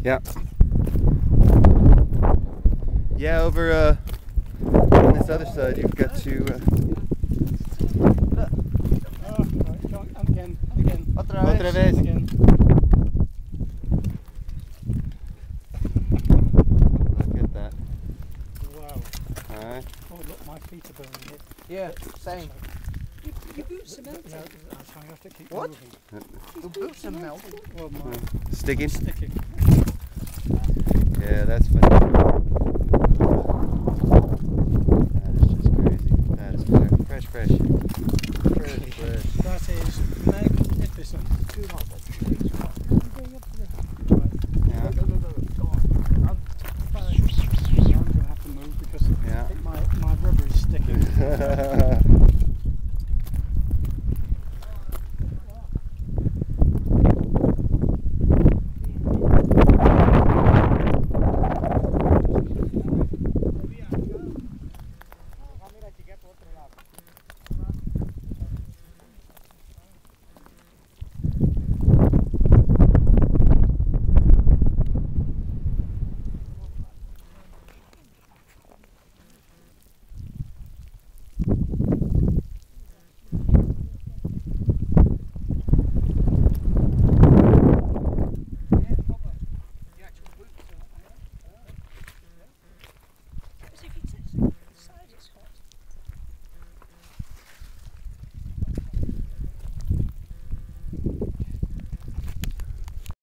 Yeah. Yeah, over on this other side, you've got to. Again. Otra vez. Again. Look at that. Wow. Alright. Oh look, my feet are burning it. Yeah, same. Your boots are melting. No, I have to keep What? moving. Your boots are melting. Well, my Sticking? sticking. Yeah, that's funny. That is just crazy. That is fresh. Fresh. That is